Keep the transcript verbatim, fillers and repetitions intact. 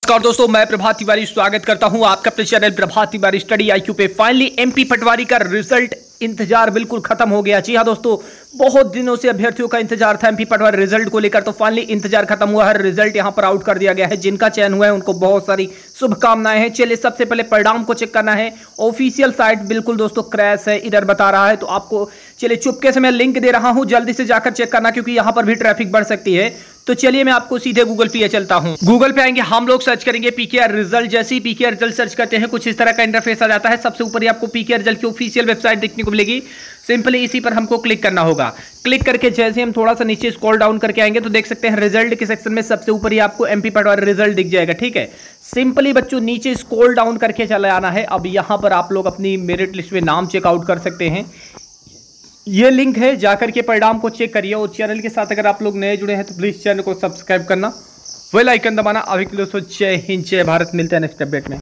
नमस्कार दोस्तों, मैं प्रभात तिवारी स्वागत करता हूं आपका अपने channel Prabhat Tiwari study IQ पे। फाइनली एमपी पटवारी का रिजल्ट इंतजार बिल्कुल खत्म हो गया। जी हां दोस्तों, बहुत दिनों से अभ्यर्थियों का इंतजार था एमपी पटवारी रिजल्ट को लेकर, तो फाइनली इंतजार खत्म हुआ है। रिजल्ट यहां पर आउट कर दिया गया है। जिनका चयन हुआ है उनको बहुत सारी शुभकामनाएं हैं। चलिए सबसे पहले परिणाम को चेक करना है। ऑफिशियल साइट बिल्कुल दोस्तों क्रैश है, इधर बता रहा है, तो आपको चलिए चुपके से मैं लिंक दे रहा हूं, जल्दी से जाकर चेक करना क्योंकि यहां पर भी ट्रैफिक बढ़ सकती है। तो चलिए मैं आपको सीधे गूगल पे चलता हूं। गूगल पे आएंगे, हम लोग सर्च करेंगे पीकेआर रिजल्ट। जैसे ही पीकेआर रिजल्ट सर्च करते हैं कुछ इस तरह का इंटरफेस आ जाता है। सबसे ऊपर ही आपको पीकेआर रिजल्ट की ऑफिशियल वेबसाइट देखने को मिलेगी। सिंपली इसी पर हमको क्लिक करना होगा। क्लिक करके जैसे हम थोड़ा सा नीचे स्क्रॉल डाउन करके आएंगे तो देख सकते हैं रिजल्ट के सेक्शन में सबसे ऊपर ही आपको एमपी पटवारी रिजल्ट दिख जाएगा। ठीक है, सिंपली बच्चों नीचे स्क्रॉल डाउन करके चले आना है। अब यहां पर आप लोग अपनी मेरिट लिस्ट में नाम चेकआउट कर सकते हैं। ये लिंक है, जाकर के परिणाम को चेक करिए। और चैनल के साथ अगर आप लोग नए जुड़े हैं तो प्लीज चैनल को सब्सक्राइब करना, बेल आइकन दबाना। अभी के लिए दोस्तों जय हिंद, जय भारत। मिलते हैं नेक्स्ट अपडेट में।